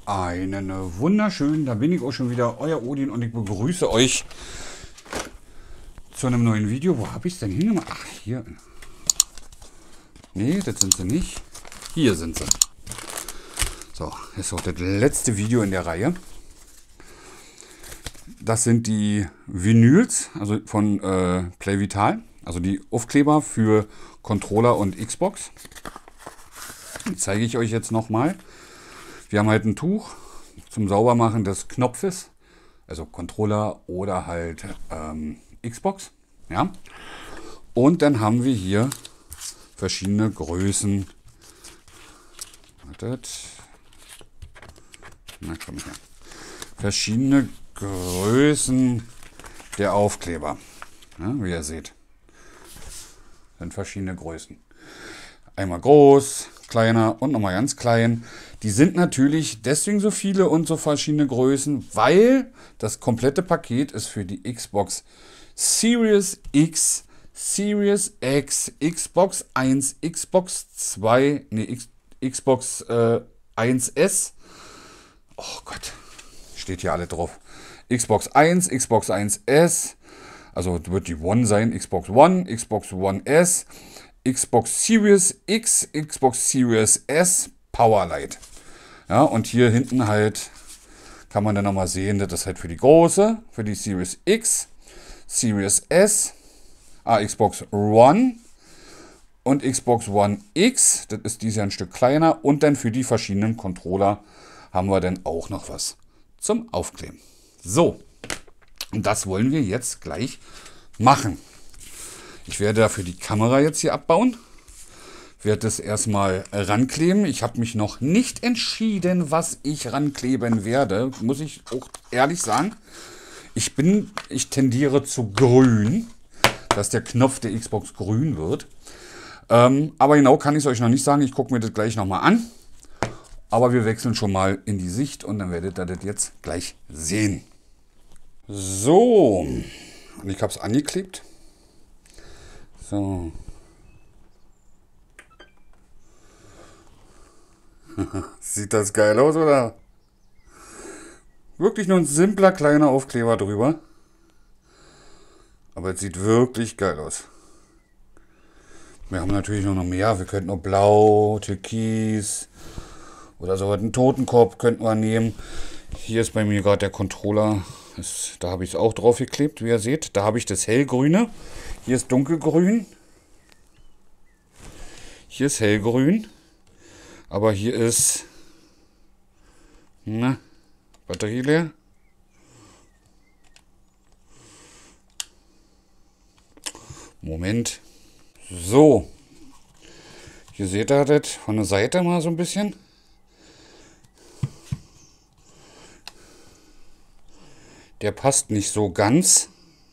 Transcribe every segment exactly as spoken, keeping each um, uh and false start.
Einen wunderschönen, da bin ich auch schon wieder, euer Odin, und ich begrüße euch zu einem neuen Video. Wo habe ich es denn hingemacht? Ach, hier. Nee, das sind sie nicht. Hier sind sie. So, ist auch das letzte Video in der Reihe. Das sind die Vinyls, also von äh, Play Vital, also die Aufkleber für Controller und Xbox. Die zeige ich euch jetzt nochmal. Wir haben halt ein Tuch zum Saubermachen des Knopfes, also Controller oder halt ähm, Xbox. Ja. Und dann haben wir hier verschiedene Größen. Wartet. Na, komm her. Verschiedene Größen der Aufkleber. Ja, wie ihr seht. Das sind verschiedene Größen. Einmal groß, kleiner und nochmal ganz klein. Die sind natürlich deswegen so viele und so verschiedene Größen, weil das komplette Paket ist für die Xbox Series X, Series X, Xbox eins, Xbox zwei, nee, X, Xbox äh, eins S. Oh Gott, steht hier alle drauf. Xbox eins, Xbox eins S, also wird die One sein, Xbox One, Xbox One S, Xbox Series X, Xbox Series S, Powerlight. Ja, und hier hinten halt kann man dann nochmal sehen, das ist halt für die große, für die Series X, Series S, ah, Xbox One und Xbox One X, das ist dieses Jahr ein Stück kleiner, und dann für die verschiedenen Controller haben wir dann auch noch was zum Aufkleben. So, und das wollen wir jetzt gleich machen. Ich werde dafür die Kamera jetzt hier abbauen. Werde das erstmal rankleben. Ich habe mich noch nicht entschieden, was ich rankleben werde. Muss ich auch ehrlich sagen. Ich bin, ich tendiere zu grün, dass der Knopf der Xbox grün wird. Ähm, aber genau kann ich es euch noch nicht sagen. Ich gucke mir das gleich nochmal an. Aber wir wechseln schon mal in die Sicht und dann werdet ihr das jetzt gleich sehen. So, und ich habe es angeklebt. So. Sieht das geil aus, oder? Wirklich nur ein simpler kleiner Aufkleber drüber. Aber es sieht wirklich geil aus. Wir haben natürlich noch mehr. Wir könnten noch blau, türkis oder so einen Totenkopf könnten wir nehmen. Hier ist bei mir gerade der Controller. Das, da habe ich es auch drauf geklebt, wie ihr seht. Da habe ich das hellgrüne. Hier ist dunkelgrün. Hier ist hellgrün. Aber hier ist na, Batterie leer. Moment. So. Hier seht ihr das von der Seite mal so ein bisschen. Der passt nicht so ganz.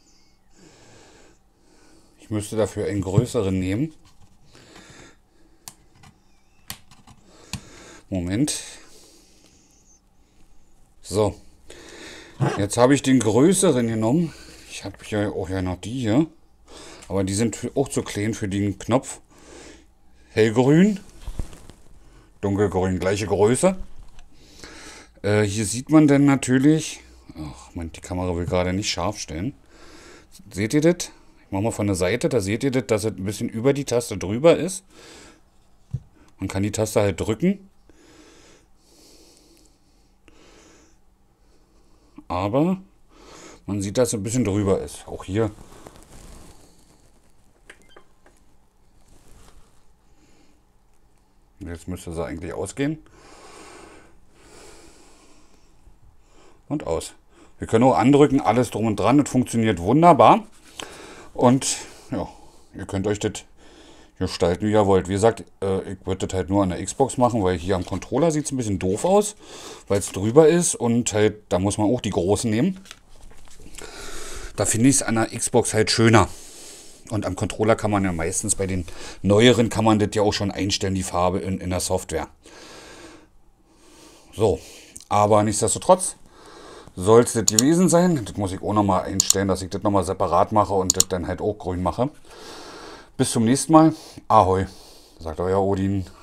Ich müsste dafür einen größeren nehmen. Moment. So. Jetzt habe ich den größeren genommen. Ich habe ja auch ja noch die hier. Aber die sind auch zu klein für den Knopf. Hellgrün. Dunkelgrün, gleiche Größe. Äh, hier sieht man dann natürlich... Ach, man, die Kamera will gerade nicht scharf stellen. Seht ihr das? Ich mache mal von der Seite. Da seht ihr das, dass es ein bisschen über die Taste drüber ist. Man kann die Taste halt drücken. Aber man sieht, dass es ein bisschen drüber ist. Auch hier. Jetzt müsste sie eigentlich ausgehen. Und aus. Wir können auch andrücken, alles drum und dran. Das funktioniert wunderbar. Und ja, ihr könnt euch das gestalten, wie ihr wollt. Wie gesagt, äh, ich würde das halt nur an der Xbox machen, weil hier am Controller sieht es ein bisschen doof aus, weil es drüber ist und halt, da muss man auch die großen nehmen. Da finde ich es an der Xbox halt schöner. Und am Controller kann man ja meistens, bei den neueren kann man das ja auch schon einstellen, die Farbe in, in der Software. So, aber nichtsdestotrotz soll es das gewesen sein. Das muss ich auch nochmal einstellen, dass ich das nochmal separat mache und das dann halt auch grün mache. Bis zum nächsten Mal. Ahoi, sagt euer Odin.